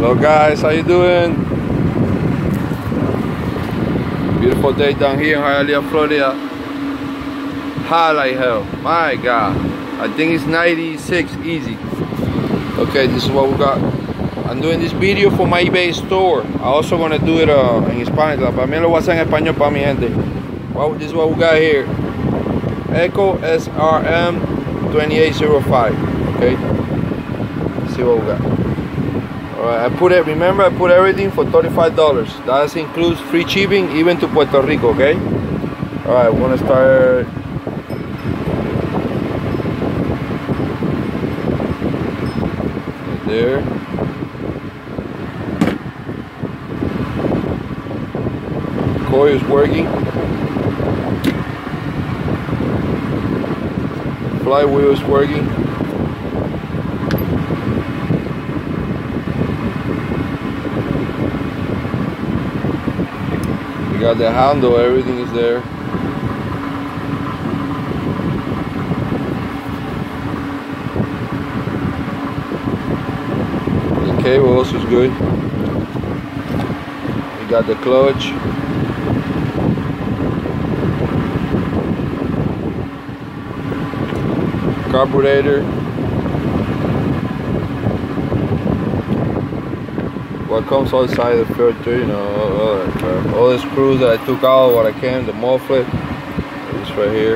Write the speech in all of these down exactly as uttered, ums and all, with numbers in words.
Hello guys, how you doing? Beautiful day down here in Hialeah, Florida. Hot like hell. My God. I think it's ninety-six easy. Okay, this is what we got. I'm doing this video for my eBay store. I also want to do it uh, in Spanish. También lo voy a hacer en español para mi gente. Well, this is what we got here. Echo S R M twenty-eight oh five. Okay. Let's see what we got. Alright, I put it, remember I put everything for thirty-five dollars. That includes free shipping even to Puerto Rico, okay? Alright, we're gonna start. Right there. Coil is working. Flywheel is working. Got the handle, everything is there. The cable also is good. We got the clutch. Carburetor. What comes outside the filter, you know, all, uh, all the screws that I took out, what I can, the muffler, this right here.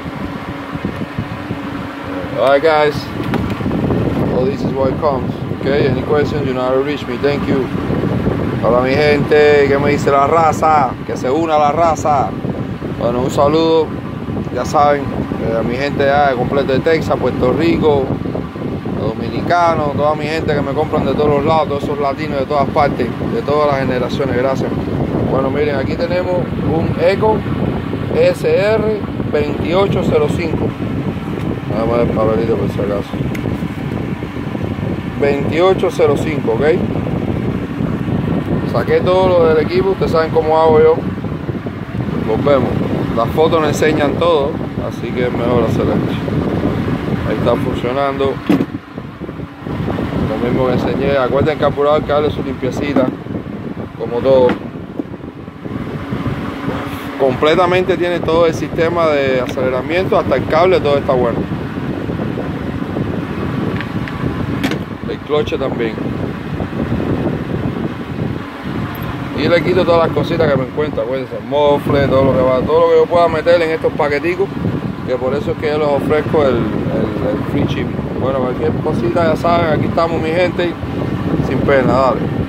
Alright guys, all this is what it comes. Okay, any questions, you know how to reach me. Thank you. Hola mi gente, que me dice la raza, que se una la raza. Bueno, un saludo, ya saben, eh, a mi gente ya de completo de Texas, Puerto Rico, dominicanos, toda mi gente que me compran de todos los lados, todos esos latinos de todas partes, de todas las generaciones, gracias. Bueno, miren, aquí tenemos un Echo S R veintiocho cero cinco. Vamos a ver el papelito por si acaso. veintiocho cero cinco, ok. Saqué todo lo del equipo, ustedes saben cómo hago yo. Los vemos. Las fotos nos enseñan todo, así que es mejor hacer esto. Ahí está funcionando. Lo mismo que enseñé. Acuérdense que el carburador que darle su limpiecita, como todo. Completamente tiene todo el sistema de aceleramiento, hasta el cable, todo está bueno. El cloche también. Y le quito todas las cositas que me encuentro, acuérdense, el mofle, todo lo que va, todo lo que yo pueda meter en estos paqueticos, que por eso es que yo les ofrezco el, el, el free shipping. Bueno, cualquier cosita ya saben, aquí estamos mi gente, sin pena, dale.